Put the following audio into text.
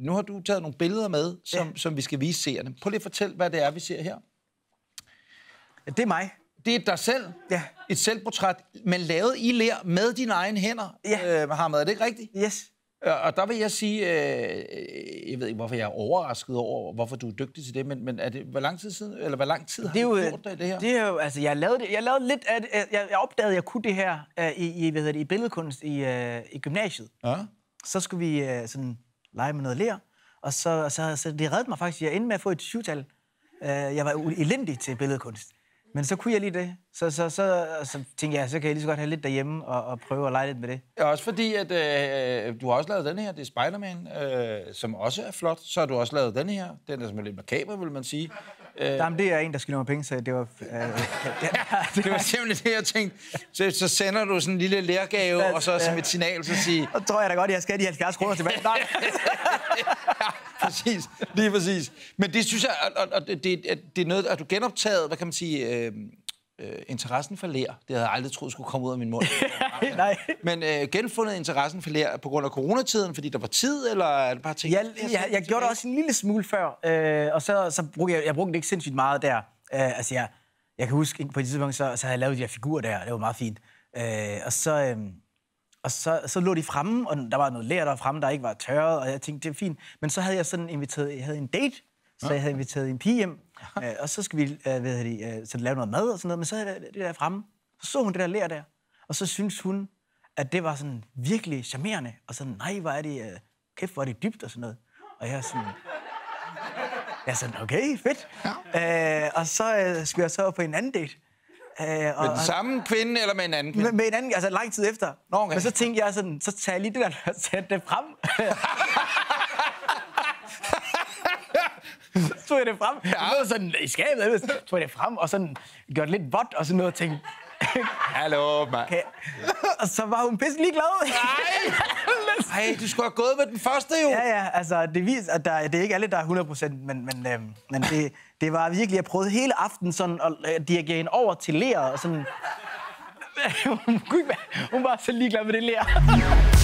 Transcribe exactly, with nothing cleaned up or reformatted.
nu har du taget nogle billeder med, som, ja. som vi skal vise seerne. Prøv lige at fortælle, hvad det er, vi ser her. Ja, det er mig. Det er dig selv. Ja. Et selvportræt, men lavet i ler med dine egne hænder. Ja. Øh, Hamad, er det ikke rigtigt? Yes. Og der vil jeg sige, øh, jeg ved ikke, hvorfor jeg er overrasket over, hvorfor du er dygtig til det, men, men er det, hvor lang tid siden, eller hvor lang tid har det er jo, du gjort det, det her? Det er jo, altså, jeg lavede det, jeg lavede lidt af det, jeg, jeg opdagede, at jeg kunne det her uh, i, i, hvad hedder det, i billedkunst i, uh, i gymnasiet. Ja. Så skulle vi uh, sådan lege med noget ler, og så, så, så det reddede mig faktisk. Jeg endte med at få et syvtal. Uh, jeg var elendig til billedkunst. Men så kunne jeg lige det. Så, så, så, så tænkte jeg, så kan jeg lige så godt have lidt derhjemme og, og prøve at lege lidt med det. Ja, også fordi, at øh, du har også lavet den her, det er Spider-Man, øh, som også er flot. Så har du også lavet den her, den er som er lidt makaber, vil man sige. Øh, Jamen, det er en, der skylder mig penge, så det var... Øh, ja, det var simpelthen det, jeg tænte. Så, så sender du sådan en lille lærgave, og så som et signal, så sige... Så tror jeg da godt, at jeg skal have de halvfjerds kroner tilbage. Nej. Ja, præcis. Lige præcis. Men det synes jeg, at, at, at, det, at det er noget, at du genoptaget, hvad kan man sige... Øh, Øh, interessen for ler. Det havde jeg aldrig troet skulle komme ud af min mund. Nej. Men øh, genfundet interessen for ler på grund af coronatiden, fordi der var tid, eller er det bare ting? Jeg, jeg, jeg, jeg gjorde det også en lille smule før, øh, og så, så brugte jeg, jeg brugte det ikke sindssygt meget der. Øh, altså, jeg, jeg kan huske, på et tidspunkt, så, så havde jeg lavet de her figurer der, det var meget fint. Øh, og så, øh, og så, så lå de fremme, og der var noget ler der fremme, der ikke var tørret, og jeg tænkte, det er fint. Men så havde jeg sådan inviteret, jeg havde en date, så jeg havde inviteret en pige hjem, øh, og så skal vi øh, ved det, øh, så lave noget mad og sådan noget, men så havde jeg det der fremme. Så så hun det der ler der, og så syntes hun, at det var sådan virkelig charmerende, og sådan, nej, hvor er det, øh, kæft, hvor er det dybt og sådan noget. Og jeg er sådan, jeg er sådan, okay, fedt. Ja. Øh, og så øh, skulle jeg så på en anden date. Øh, og, med den samme kvinde, eller med en anden kvinde? Med, med en anden, altså lang tid efter. Nå, okay. Men så tænkte jeg sådan, så tager jeg lige det der, og sætter det frem. Så tog jeg det frem, ja. Og sådan i skabet, så tog jeg det frem, og sådan gjorde det lidt vådt, og sådan noget, og tænkte... Hallo, mand. Okay. Og så var hun pisse ligeglad. Nej! Ej, du skulle have gået med den første, jo. Ja, ja, altså, det viser, at der, det er ikke alle, der er hundrede procent, men, men, øhm, men det, det var virkelig, jeg prøvede hele aftenen sådan at dirigere hende over til ler, og sådan... hun, hun var så ligeglad med det ler.